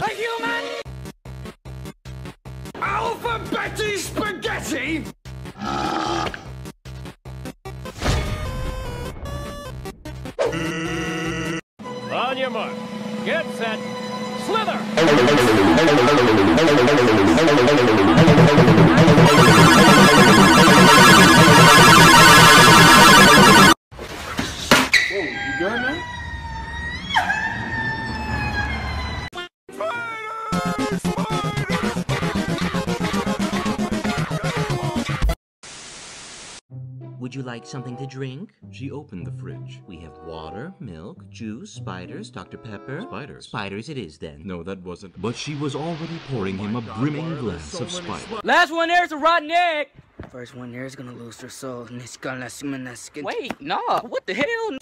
human? Alphabeti spaghetti? On your mark. Get set. Slither! Whoa, you good, man? Would you like something to drink? She opened the fridge. We have water, milk, juice, spiders, Dr. Pepper. Spiders? Spiders it is then. No, that wasn't. But she was already pouring him a brimming glass of spider. Last one there's a rotten egg! First one there's gonna lose their soul, and it's gonna skin. Wait, nah, what the hell?